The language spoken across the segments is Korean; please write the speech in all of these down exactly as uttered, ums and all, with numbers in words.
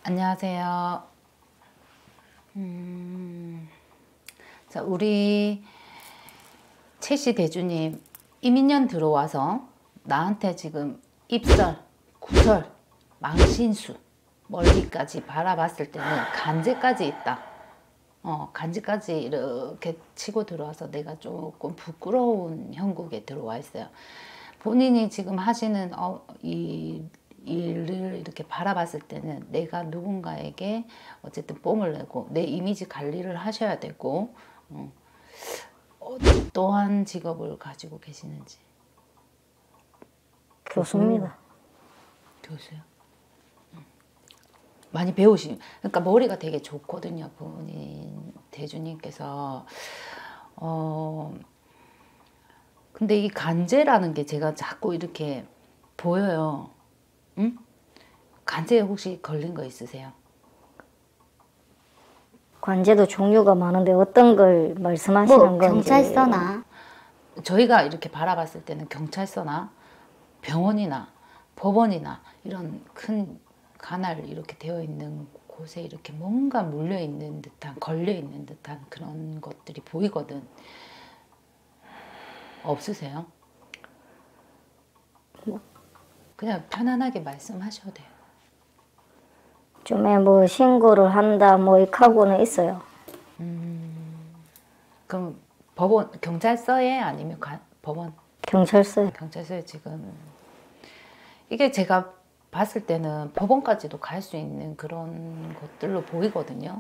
안녕하세요. 음, 자, 우리 최씨 대주님 이민년 들어와서 나한테 지금 입설, 구설, 망신수 멀리까지 바라봤을 때는 간제까지 있다. 어, 간제까지 이렇게 치고 들어와서 내가 조금 부끄러운 형국에 들어와 있어요. 본인이 지금 하시는 어, 이 일을 이렇게 바라봤을 때는 내가 누군가에게 어쨌든 뽕을 내고 내 이미지 관리를 하셔야 되고 어, 어떠한 직업을 가지고 계시는지. 교수입니다. 교수요? 많이 배우시, 그러니까 머리가 되게 좋거든요. 본인 대주님께서. 어, 근데 이 간제라는 게 제가 자꾸 이렇게 보여요. 응? 간제에 혹시 걸린 거 있으세요? 관제도 종류가 많은데 어떤 걸 말씀하시는 뭐 건지. 경찰서나 저희가 이렇게 바라봤을 때는 경찰서나 병원이나 법원이나 이런 큰 관할 이렇게 되어 있는 곳에 이렇게 뭔가 물려 있는 듯한, 걸려 있는 듯한 그런 것들이 보이거든. 없으세요? 그냥 편안하게 말씀하셔도 돼요. 좀에 뭐 신고를 한다 뭐 이 하고는 있어요. 그럼 법원, 경찰서에 아니면 관- 법원? 경찰서에. 경찰서에 지금 이게 제가 봤을 때는 법원까지도 갈 수 있는 그런 것들로 보이거든요.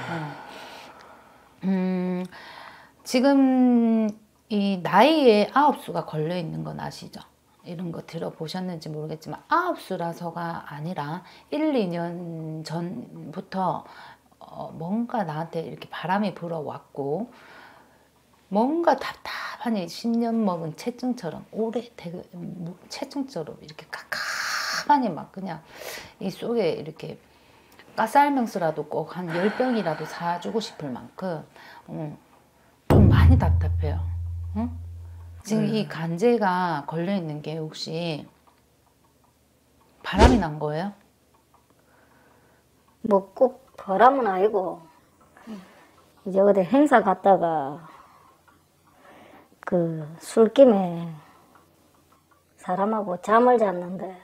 음, 음, 지금 이 나이에 아홉 수가 걸려 있는 건 아시죠? 이런 거 들어보셨는지 모르겠지만 아홉 수라서가 아니라 일, 이 년 전부터 어, 뭔가 나한테 이렇게 바람이 불어왔고 뭔가 답답하니 십 년 먹은 체증처럼 오래 되게 체증처럼 이렇게 캄캄하니 막 그냥 이 속에 이렇게 가스알명수라도 꼭 한 열 병이라도 사주고 싶을 만큼 어, 좀 많이 답답해요. 응? 지금 이 간제가 걸려있는 게 혹시 바람이 난 거예요? 뭐 꼭 바람은 아니고 이제 어디 행사 갔다가 그 술김에 사람하고 잠을 잤는데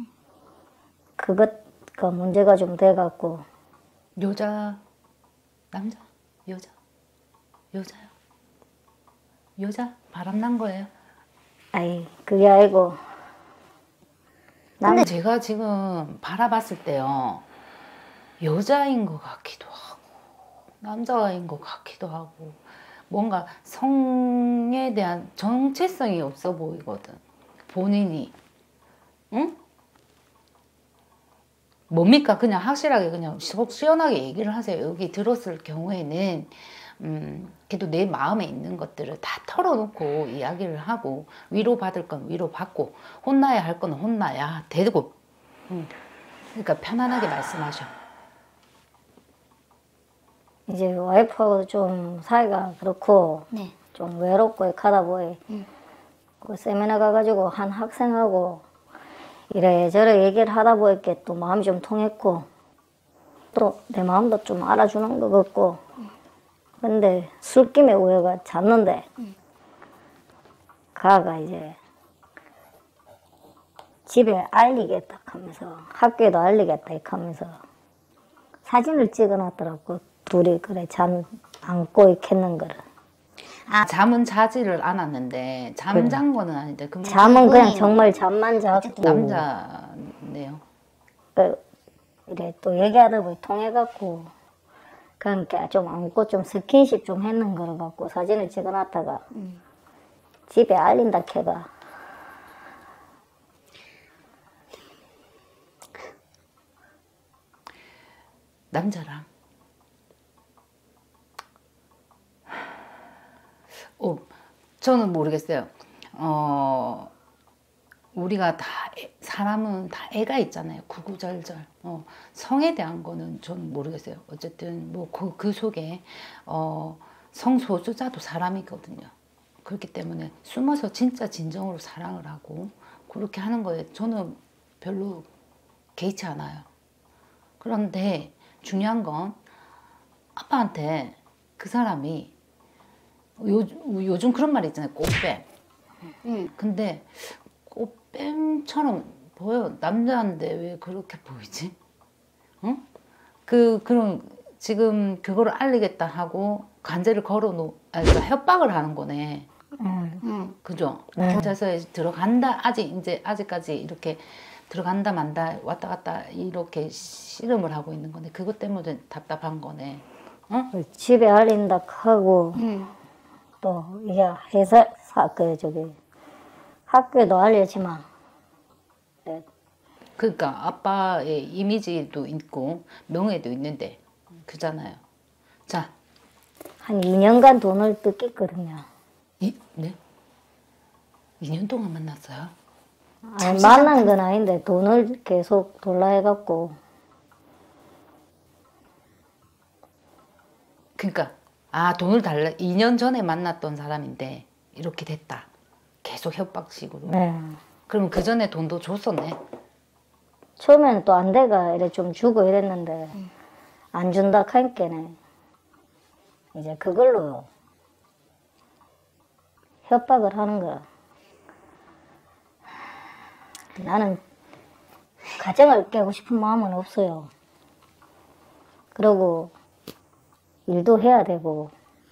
그것가 문제가 좀 돼갖고. 여자, 남자, 여자, 여자요? 여자? 바람 난 거예요? 아이 그게 아니고. 근데 제가 지금 바라봤을 때요, 여자인 것 같기도 하고 남자인 것 같기도 하고 뭔가 성에 대한 정체성이 없어 보이거든. 본인이. 응? 뭡니까? 그냥 확실하게 그냥 속 시원하게 얘기를 하세요. 여기 들었을 경우에는 음, 그래도 내 마음에 있는 것들을 다 털어놓고 이야기를 하고 위로받을 건 위로받고 혼나야 할 건 혼나야 되고 음, 그러니까 편안하게 말씀하셔. 이제 와이프하고 좀 사이가 그렇고 네. 좀 외롭고 이렇게 하다 보니 음. 그 세미나 가가지고 한 학생하고 이래저래 얘기를 하다 보니까 또 마음이 좀 통했고 또 내 마음도 좀 알아주는 것 같고. 근데 술김에 우여가 잤는데 가가 이제 집에 알리겠다 하면서 학교에도 알리겠다 하면서 사진을 찍어놨더라고. 둘이 그래 잠 안고 있겠는 거를. 아, 잠은 자지를 않았는데 잠잔 거는 아닌데 그럼 잠은 그냥 그분이 정말 잠만 자고 남자네요. 그 이래 또 얘기하다 보니 통해갖고 그러니까 좀 안고 좀 스킨십 좀 했는 거를 갖고 사진을 찍어놨다가 음. 집에 알린다 캐가. 남자랑 어, 저는 모르겠어요. 어, 우리가 다 애, 사람은 다 애가 있잖아요. 구구절절. 어, 성에 대한 거는 저는 모르겠어요. 어쨌든 뭐그 그 속에 어, 성소수자도 사람이거든요. 그렇기 때문에 숨어서 진짜 진정으로 사랑을 하고 그렇게 하는 거에 저는 별로 개의치 않아요. 그런데 중요한 건 아빠한테 그 사람이 요, 요즘 그런 말 있잖아요. 꽃뱀. 응. 근데 꽃뱀처럼 보여. 남자인데 왜 그렇게 보이지? 응? 그, 그런, 지금 그거를 알리겠다 하고 관제를 걸어 놓, 아니, 그러니까 협박을 하는 거네. 응. 응. 그죠? 네. 경찰서에 들어간다, 아직, 이제, 아직까지 이렇게 들어간다, 만다, 왔다 갔다, 이렇게 씨름을 하고 있는 거네. 그것 때문에 답답한 거네. 어? 집에 알린다 하고 응. 또 이게 회사 사, 그 저기 학교에도 알려지만 네, 그러니까 아빠의 이미지도 있고, 명예도 있는데, 그잖아요. 자, 한 이 년간 돈을 뜯겼거든요. 이, 네? 이 년 동안 만났어요? 아니, 만난 건 아닌데 돈을 계속 돌라 해갖고 그러니까 아 돈을 달라 이 년 전에 만났던 사람인데 이렇게 됐다. 계속 협박식으로. 네. 그러면 그 전에 돈도 줬었네. 처음에는 또 안 돼가 이래 좀 주고 이랬는데 안 준다 하니까네 이제 그걸로 협박을 하는 거야. 나는 가정을 깨고 싶은 마음은 없어요. 그러고 일도 해야 되고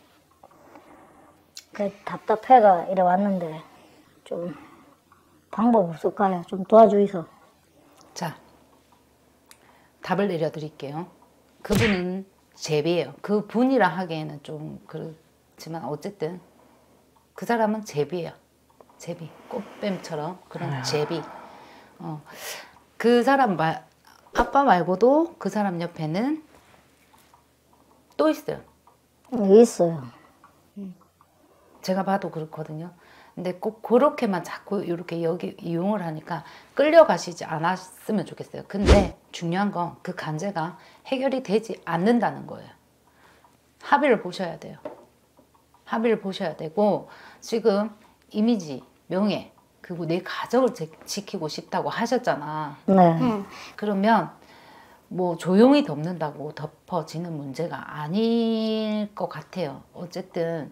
그 답답해가 이래 왔는데 좀 방법 없을까요? 좀 도와주이소. 자 답을 내려드릴게요. 그분은 제비예요. 그 분이라 하기에는 좀 그렇지만 어쨌든 그 사람은 제비예요. 제비 꽃뱀처럼 그런 제비. 어. 그 사람 말 아빠 말고도 그 사람 옆에는 또 있어요. 있어요. 제가 봐도 그렇거든요. 근데 꼭 그렇게만 자꾸 이렇게 여기 이용을 하니까 끌려가시지 않았으면 좋겠어요. 근데 중요한 건 그 간제가 해결이 되지 않는다는 거예요. 합의를 보셔야 돼요. 합의를 보셔야 되고 지금 이미지, 명예, 그리고 내 가정을 지, 지키고 싶다고 하셨잖아. 네. 응. 그러면 뭐 조용히 덮는다고 덮어지는 문제가 아닐 것 같아요. 어쨌든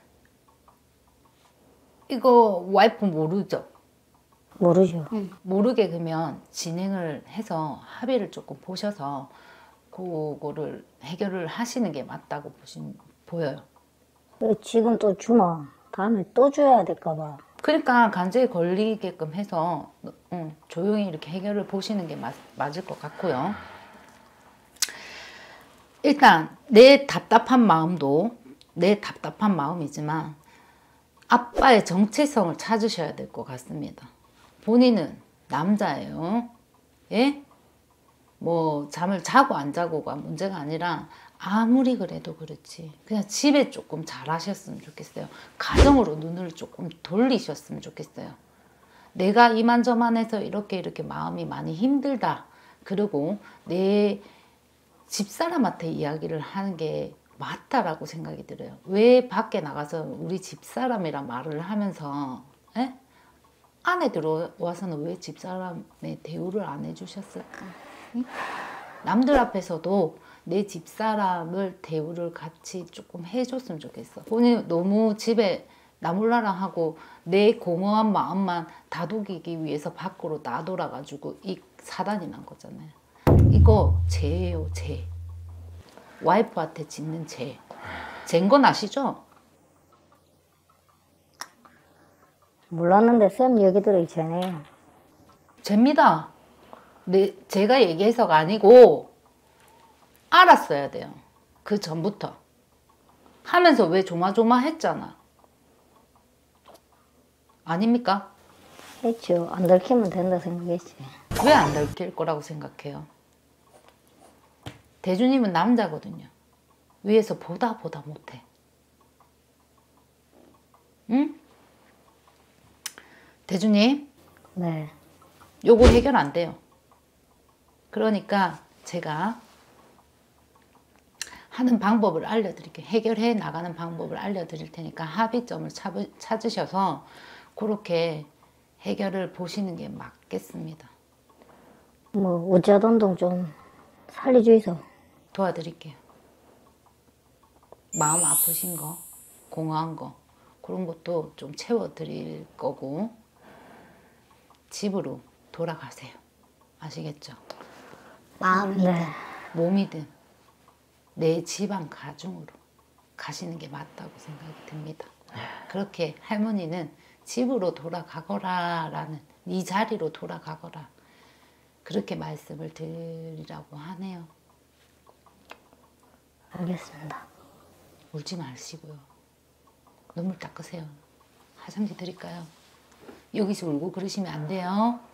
이거 와이프 모르죠? 모르죠. 모르게 그러면 진행을 해서 합의를 조금 보셔서 그거를 해결을 하시는 게 맞다고 보신, 보여요. 왜 지금 또 주나? 다음에 또 줘야 될까 봐. 그러니까 간제에 걸리게끔 해서 음, 조용히 이렇게 해결을 보시는 게 맞, 맞을 것 같고요. 일단 내 답답한 마음도 내 답답한 마음이지만 아빠의 정체성을 찾으셔야 될 것 같습니다. 본인은 남자예요. 예? 뭐 잠을 자고 안 자고가 문제가 아니라 아무리 그래도 그렇지 그냥 집에 조금 잘하셨으면 좋겠어요. 가정으로 눈을 조금 돌리셨으면 좋겠어요. 내가 이만저만해서 이렇게 이렇게 마음이 많이 힘들다. 그리고 내 집사람한테 이야기를 하는 게 맞다라고 생각이 들어요. 왜 밖에 나가서 우리 집사람이란 말을 하면서 에? 안에 들어와서는 왜 집사람의 대우를 안 해주셨을까? 응? 남들 앞에서도 내 집사람을 대우를 같이 조금 해줬으면 좋겠어. 본인 너무 집에 나몰라라 하고 내 공허한 마음만 다독이기 위해서 밖으로 나돌아가지고 이 사단이 난 거잖아요. 이거 죄예요, 죄. 와이프한테 짓는 죄. 죄인 건 아시죠? 몰랐는데 쌤 얘기 들으니 죄네요. 죄입니다. 내, 제가 얘기해서가 아니고 알았어야 돼요. 그 전부터. 하면서 왜 조마조마했잖아. 아닙니까? 했죠. 안 들키면 된다 생각했지. 왜 안 들킬 거라고 생각해요? 대주님은 남자거든요. 위에서 보다 보다 못해. 응? 대주님, 네. 요거 해결 안 돼요. 그러니까 제가 하는 방법을 알려드릴게요. 해결해 나가는 방법을 알려드릴 테니까 합의점을 찾으셔서 그렇게 해결을 보시는 게 맞겠습니다. 뭐 우짜돈동 좀 살려주이소. 도와드릴게요. 마음 아프신 거, 공허한 거 그런 것도 좀 채워드릴 거고 집으로 돌아가세요. 아시겠죠? 마음이든 네. 몸이든 내 집안 가중으로 가시는 게 맞다고 생각이 듭니다. 그렇게 할머니는 집으로 돌아가거라 라는 네 자리로 돌아가거라 그렇게 말씀을 드리라고 하네요. 알겠습니다. 울지 마시고요. 눈물 닦으세요. 화장지 드릴까요? 여기서 울고 그러시면 안 돼요.